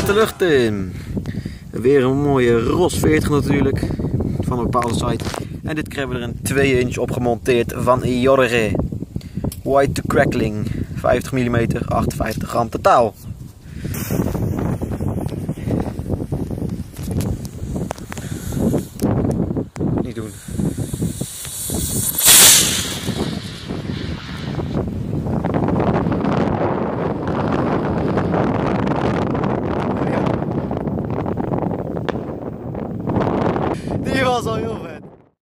de lucht in. Weer een mooie ROS 40 natuurlijk, van een bepaalde site. En dit krijgen we er een 2 inch op gemonteerd van Jorge. White to Crackling, 50 mm, 58 gram totaal.